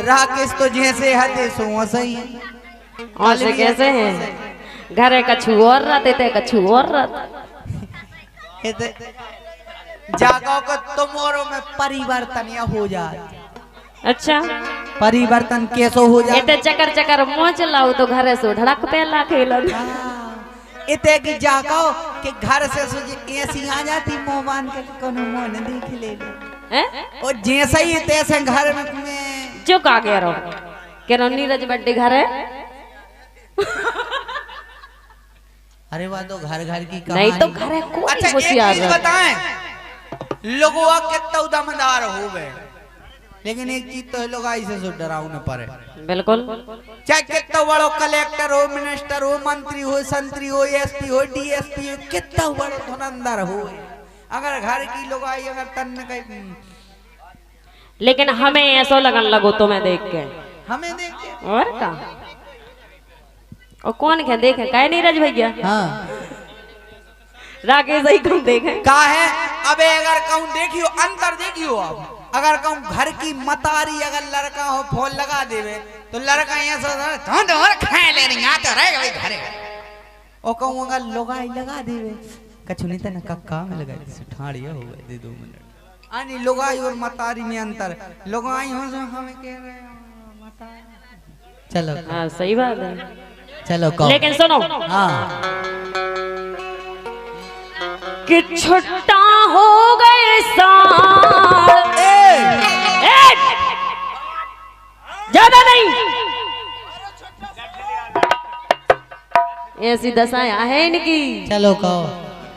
राकेश तो जैसे हते सो सही है। और से कैसे हैं घरे कछु और रहते थे कछु और रहते जागो को तुम्हारो में परिवर्तन या हो जाए। अच्छा परिवर्तन कैसो हो जाए? इते चकर चकर मुँह चलाऊ तो घरे से धड़क पे ला खेलन इते की जागो कि घर से ऐसी आ जाती मुँह बांध के कोनो मुँह न देख ले और जैसे ही तैसे घर में जो का कह रहो कि नीरज बड्डे घर है। अरे वाह तो घर घर की नहीं तो घर है कोई अच्छा एक चीज बताएं लोगों कितना उदामदार हो गए लेकिन एक चीज तो लोग ऐसे सो डराव न पड़े। बिल्कुल चाहे कितना बड़ो कलेक्टर हो मिनिस्टर हो मंत्री हो संतरी हो एसपी हो डीएसपी हो कितना बड़ो धुरंधर हो अगर घर की लोग आई अगर तन कहीं लेकिन हमें ऐसा लगन लगो तो मैं देख के हमें देख के और का और कौन क्या देखे काय नीरज भैया हाँ राकेश ही कौन देखे का है। अबे अगर कहूँ देखियो अंतर देखियो अब अगर कहूँ घर की मतारी अगर लड़का हो फोन लगा देवे तो लड़का यहाँ तो खाए ले रही यहाँ तो रहेगा भाई घरे और कहूँ अगर लोगाई लगा देवे कछु नहीं था ना कक्का में लगा दी ठाड़िया हो गए दे 2 मिनट आनी लोगाई और मतारी में अंतर लोगाई हो जो हमें कह रहे हैं मतारी। चलो हाँ सही बात है चलो कहो लेकिन सुनो हाँ कि छुट्टा हो गए साल ज्यादा नहीं ऐसी दशाएं है इनकी। चलो कहो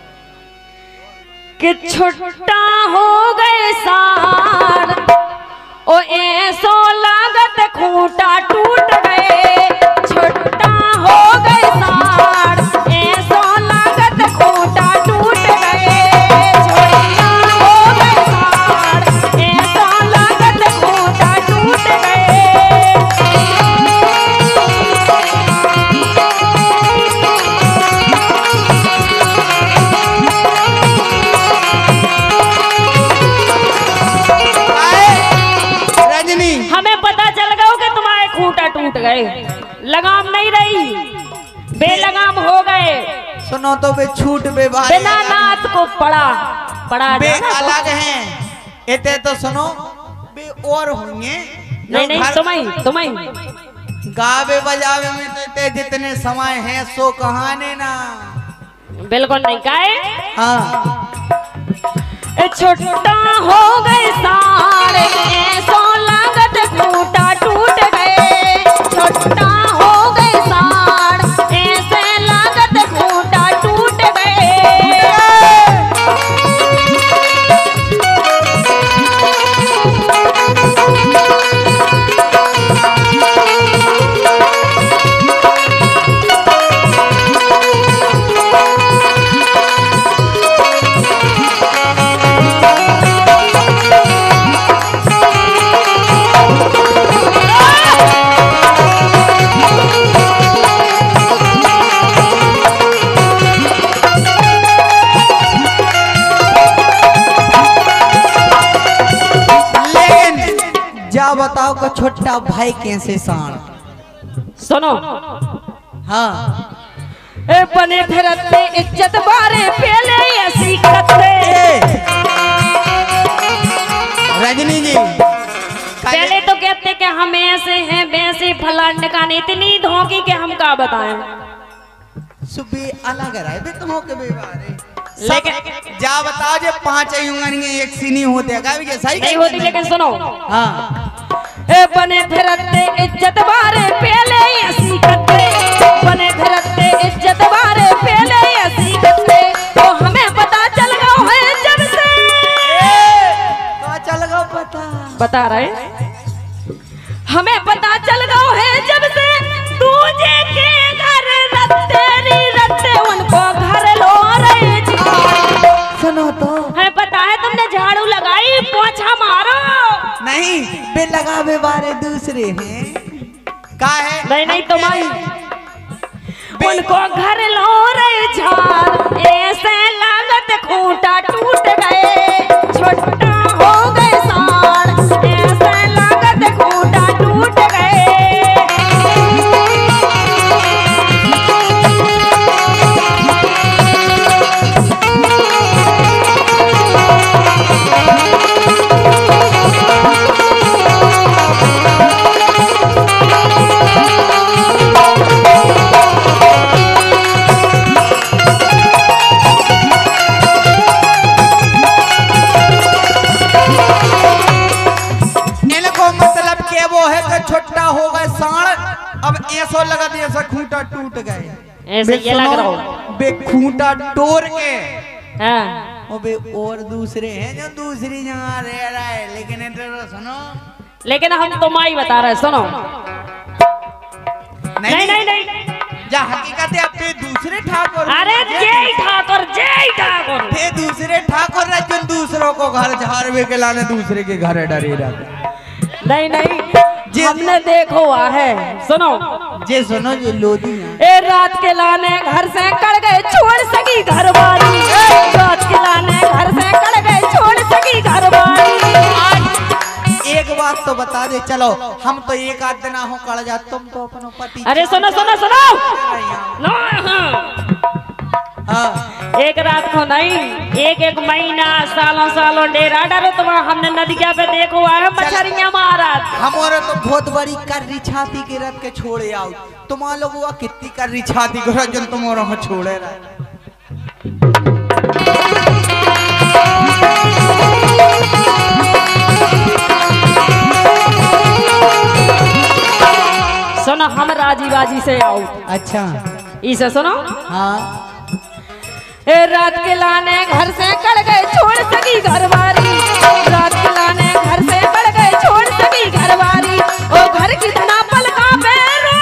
कि छुट्टा हो गए साल ओ ऐसो लागत खूंटा टूट गए छुट्टा हो गए साल ऐसो लागत खूंटा टूट गए छुट्टा हो गए साल ऐसो लागत खूंटा टूट गए। हमें पता चल गया कि तुम्हारे खूंटा टूट गए लगाम नहीं रही बेलगाम हो गए। सुनो तो बे छूट बे बिना नाथ को पड़ा बे अलग हैं इते तो सुनो बे और होंगे नहीं तुम्हें गावे बजावे में तो इते जितने समय हैं सो कहानी ना बिल्कुल नहीं काहे हाँ छुट्टा हो गए सारे ऐसो लागत खूंटा टूट गए छुट्टा हो गए सार ऐसे लागत खूंटा टूट गए। बताओ का छोटा भाई कैसे साण सुनो हाँ ए बने फिरते इज्जत बारे पहले ऐसी करते रजनी जी पहले तो कहते कि हम ऐसे हैं वैसे फलान का इतनी धोखी के हम का बताएं सुबह अलग रहे बे तुम के बेवारे लेकिन जा बताओ जे 5 उंगलियां एक सी नहीं होते का भी सही नहीं होती लेकिन सुनो हाँ ए बने फिरते इज्जत बारे पहले ऐसी करते बने फिरते इज्जत बारे पहले ऐसी करते तो हमें पता चल गया है जब से तो चल गया बता रहे हमें पता चल गया है जब से तुझे के घर रत्ते उनको घर लो रहे सुनो तो है पता है तुमने झाड़ू लगाई पोछा मारो नहीं बे लगावे बारे दूसरे हैं का है नहीं तुम्हारी उनको घर लो रहे झाड़ ऐसे लागत खूंटा टूट गए छोटा हो गए साड़ ऐसे लागत खूंटा टूट ये वो है कि छोटा हो गए साण, अब ऐसो लगा दिया ऐसा खूंटा टूट गए। ऐसे ये लग रहा हो बे खूंटा तोड़ के हाँ। ओ बे और दूसरे हैं जो दूसरी जगह रह रहा है, लेकिन इधर सुनो, लेकिन हम तो माई बता रहे सुनो। नहीं नहीं नहीं जा हकीकत है अपने दूसरे ठाकुर, अरे जय ठाकुर जय ठाकुर, ये दूसरे ठाकुर रजन दूसरों को घर झाड़वे के लाने दूसरे के घर डरे रहते। नहीं नहीं हमने देखो हुआ है सुनो। जे सुनो जो लोधी ए रात के लाने घर से कड़ गए छोड़ सकी घरवाली, रात के लाने घर से कड़ गए छोड़ सकी घरवाली। एक बात तो बता दे, चलो हम तो एक आध दिन हो कड़ जा, तुम तो अपनो पति। अरे सुनो सुनो सुनो नो हाँ। एक रात को नहीं, एक एक महीना सालों सालों डेरा डरो तुम। हमने नदिया पे देखो है मछरियां मारा। हमारे तो बहुत बड़ी कर्री छाती के रख के छोड़े आओ, तुम लोग वो कितनी कर्री छाती को रजन तुम्हारा छोड़े रहा। सुनो हम राजी बाजी से आओ। अच्छा इसे सुनो हाँ। ए रात के लाने घर से कड़ गए छोड़ सकी घरवारी, रात के लाने घर से कड़ गए छोड़ सकी घरवारी। ओ घर की धना पलका पे रो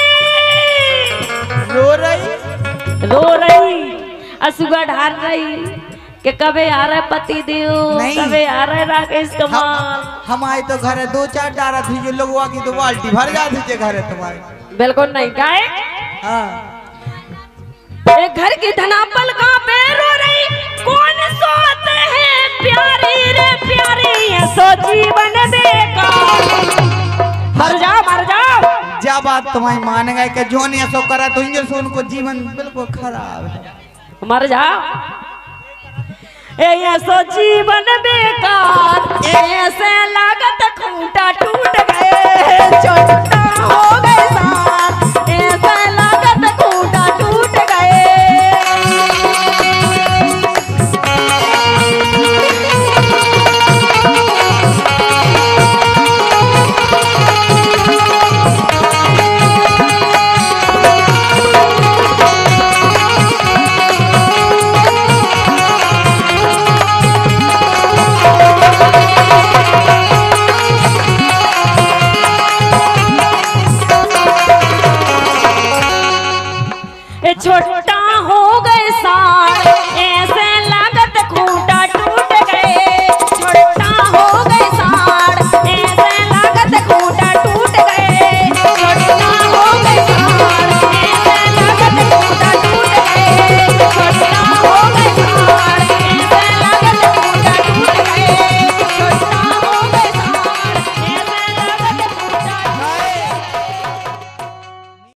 रही असुगा ढार रही कि कबे आ रहे पति देव, कबे आ रहे राकेश कमाल। हमारे तो घर है 2-4 डारा थी जो लोग की तो बाल्टी भर जाती थे घर है तुम्हारे। बिल्कुल नहीं गाय हाँ। एक घर की धना पलका पे रो रही, कौन सोते हैं प्यारी रे प्यारी, ये सो जीवन बेकार। मर जाओ जा बात तुम्हारी मान गए कि जो ने सो करा तो इंजन से उनको जीवन बिल्कुल खराब है। मर जाओ ये सो जीवन बेकार, ऐसे लागत खूंटा टूट गए।